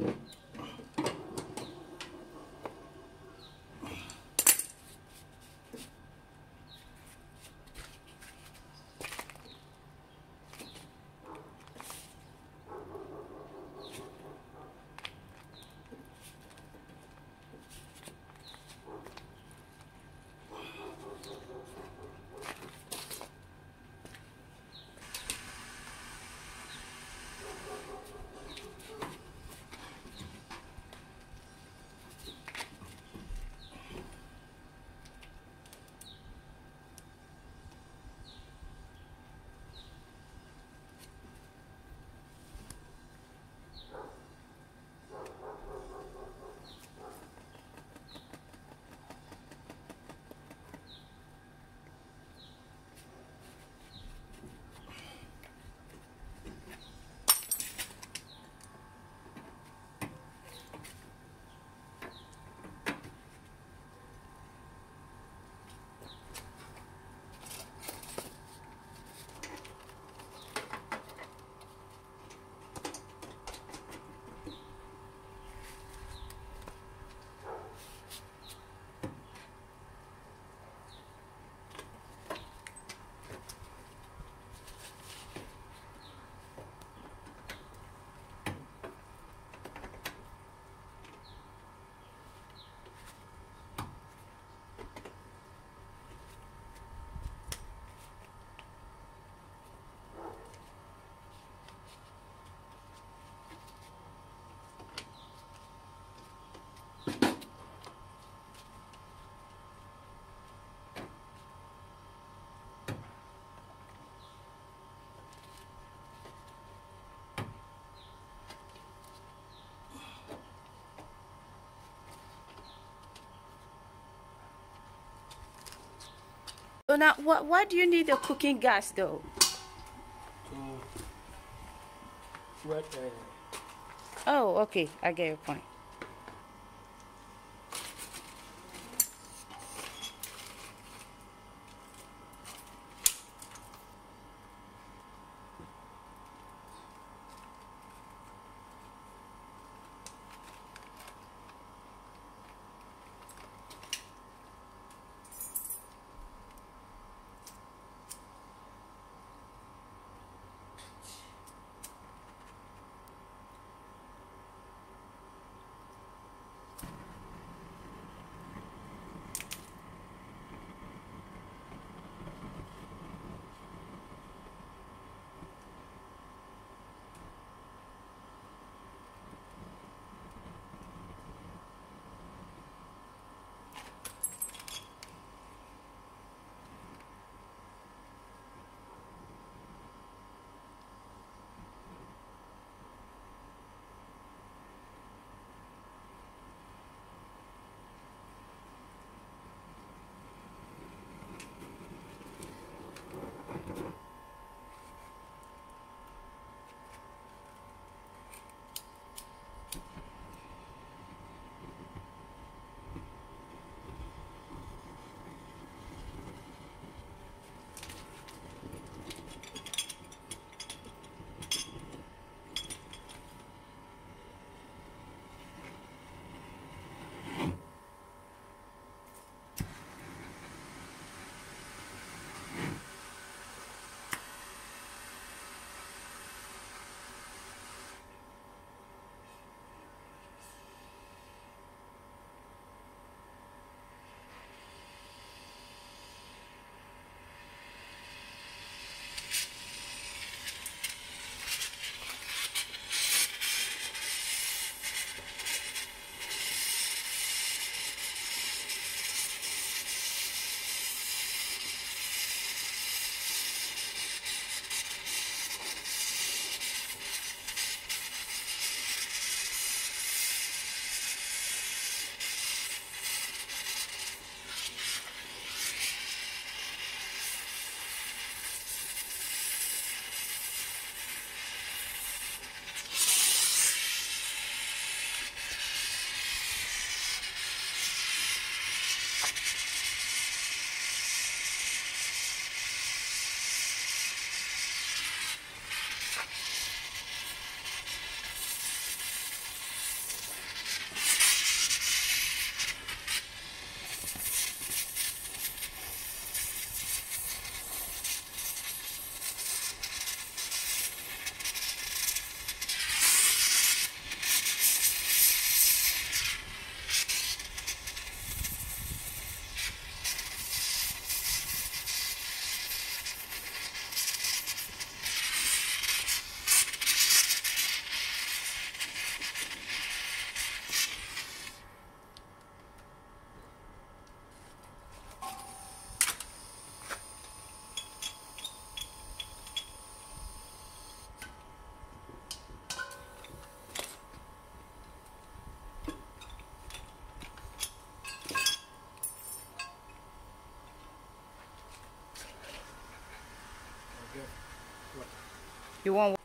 So now, why do you need a cooking gas though? To wet. Oh, okay, I get your point. You want?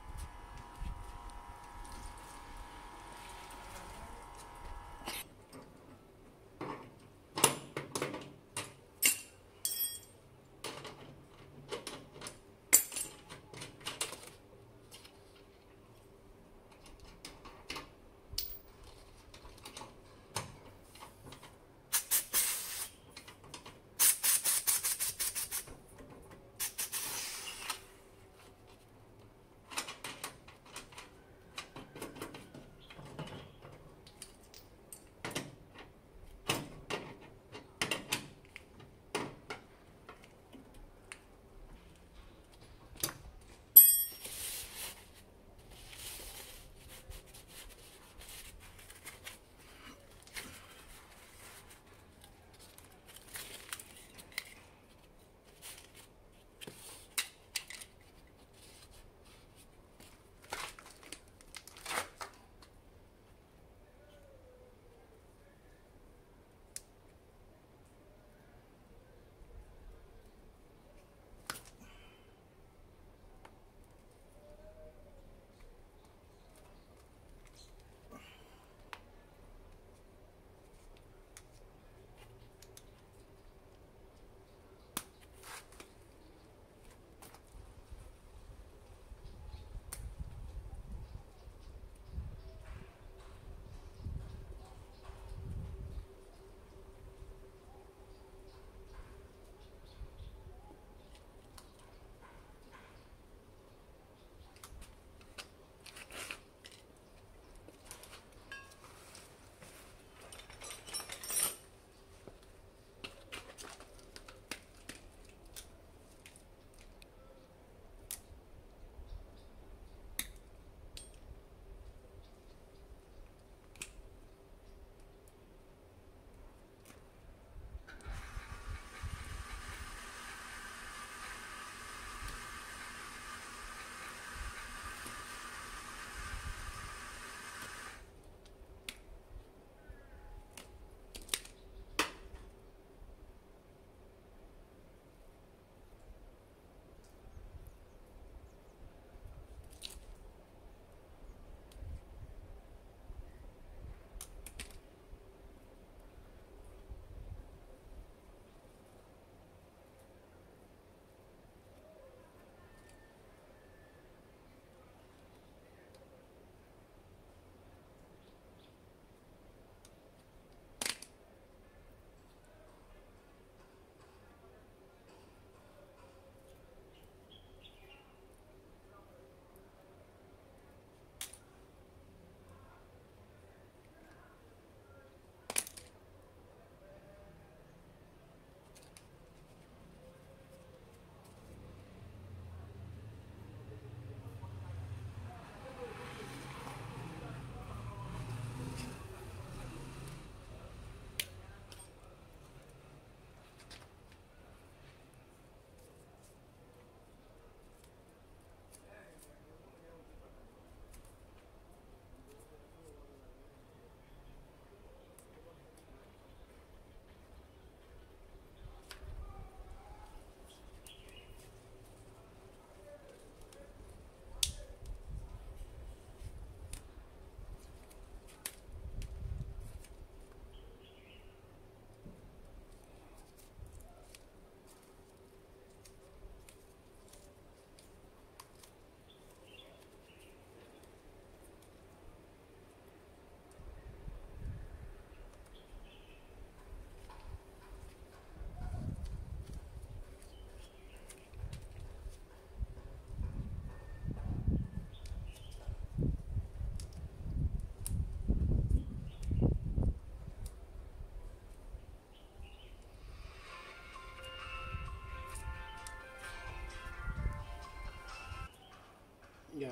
Yeah.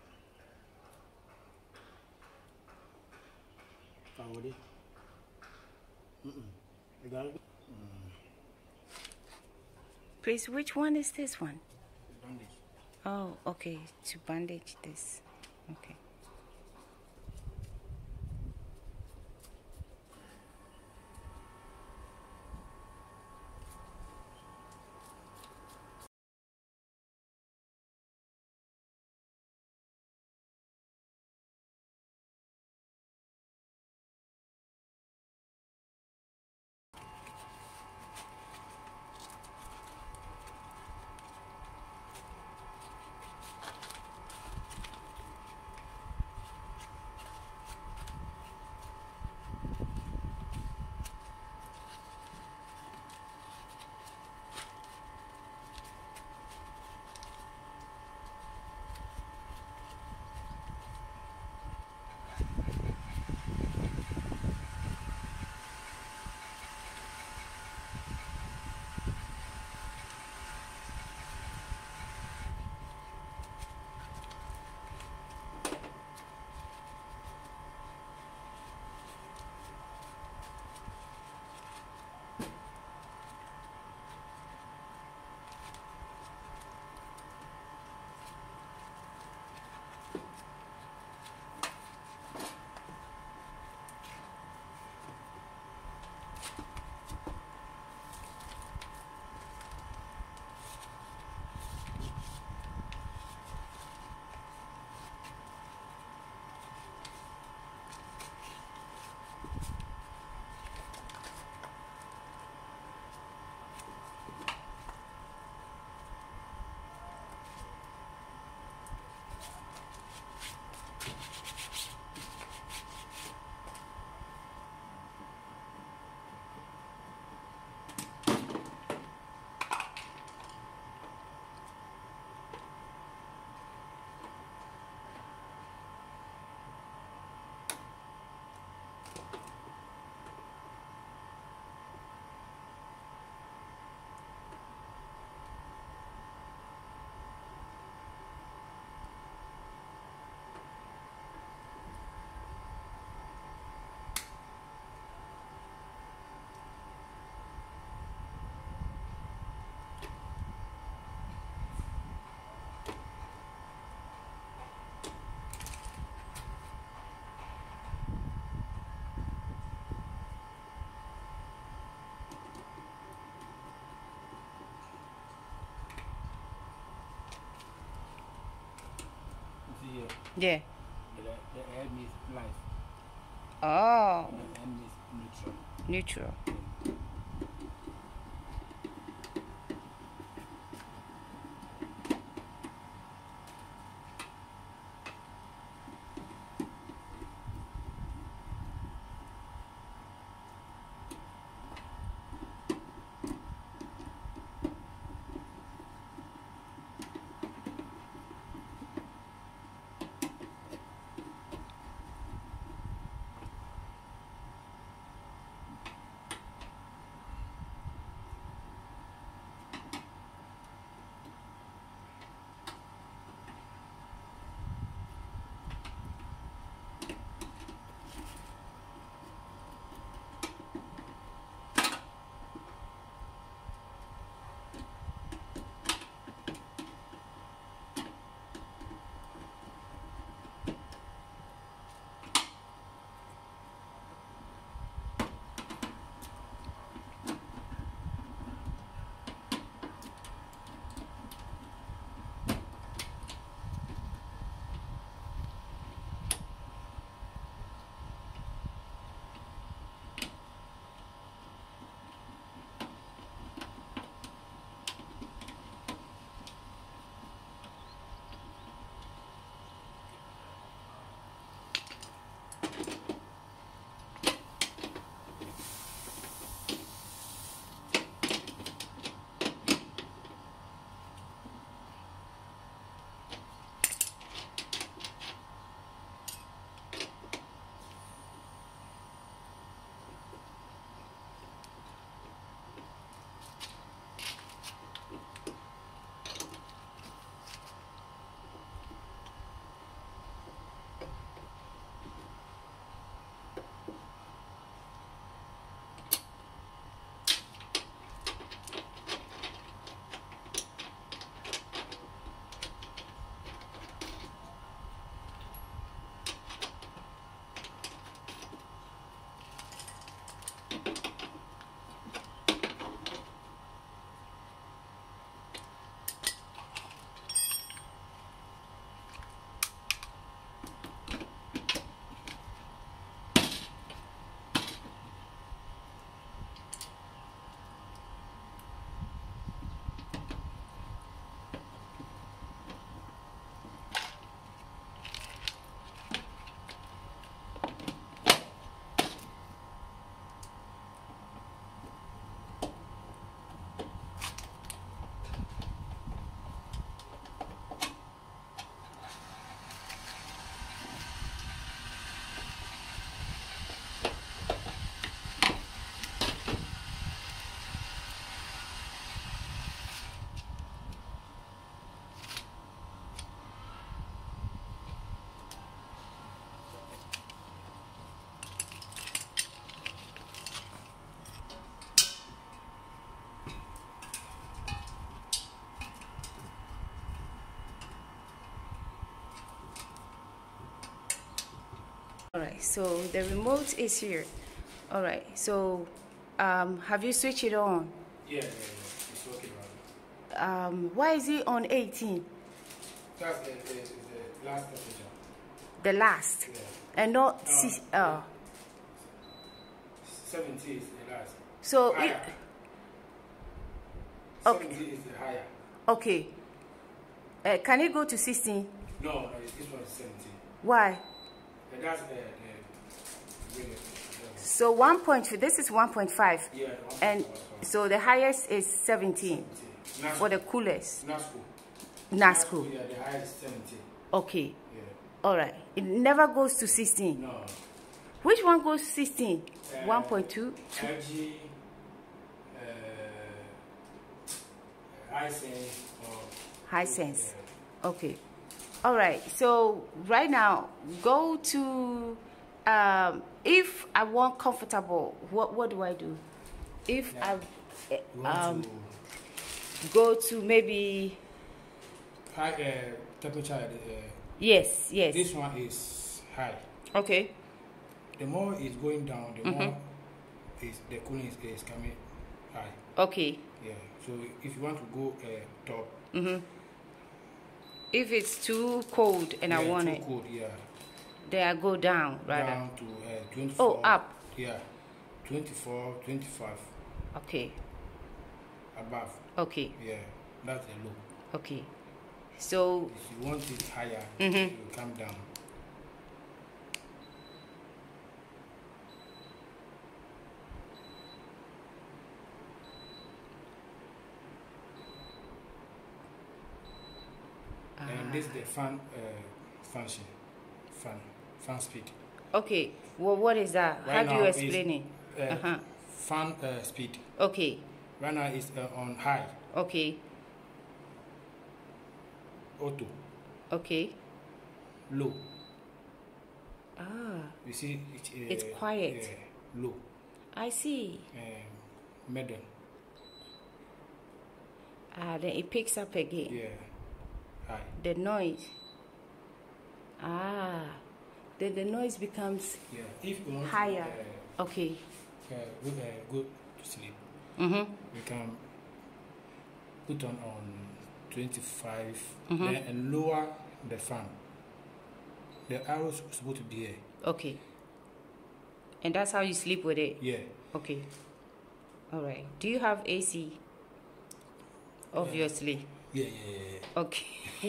Found it. I got it. Please, which one is this one? Bandage. Oh, okay. To bandage this. Okay. Yeah. The air means life. Oh, The M is neutral. neutral. All right, so the remote is here. All right, so have you switched it on? Yeah. It's working right. Why is it on 18? That's the last temperature. The last, Yeah. and not 70 is the last. So Higher. Okay. 70 is the higher. Okay. Can it go to 16? No, this one is 70. Why? And that's So 1.2. This is 1.5. yeah. And so the highest is 17 Nasco. for the coolest. Nasco. Nasco. Yeah, the highest is 70. Okay. Yeah. All right. It never goes to 16. No. Which one goes to 16? 1.2. LG, Hisense or Hisense. Yeah. Okay. All right. So right now, go to. If I want comfortable, what do I do? If Yeah. I go to maybe high temperature. yes. This one is high. Okay. The more it's going down, the more the cooling is coming high. Okay. Yeah. So if you want to go top, If it's too cold and I want too it, cold, yeah. then I go down rather. Down to 24. Oh, up. Yeah, 24, 25. Okay. Above. Okay. Yeah, that's a low. Okay. So if you want it higher, you come down. And this is the fan function, fan speed. Okay. Well, what is that? Right How do you explain it? Fan speed. Okay. Right now it's on high. Okay. Auto. Okay. Low. Ah. You see, it's quiet. Low. I see. Middle. Then it picks up again. Yeah. High. The noise. Then the noise becomes if you want higher. Okay. Go to sleep. Mm-hmm. We can put on 25 and lower the fan. The arrows supposed to be here. Okay. And that's how you sleep with it? Yeah. Okay. All right. Do you have AC? Obviously. Yeah. Okay.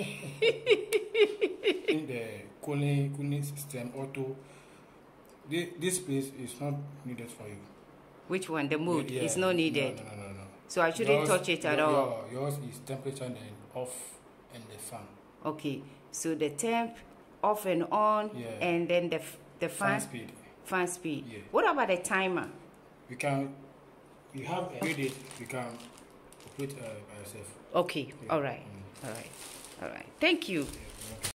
In the cooling system, auto, this place is not needed for you. Which one? The mode is not needed. No. So I shouldn't touch it at all. Yours is temperature and off and the fan. Okay. So the temp off and on, and then the fan speed. Fan speed. Yeah. What about the timer? You have a date. You can operate by yourself. Okay. All right. All right. Thank you.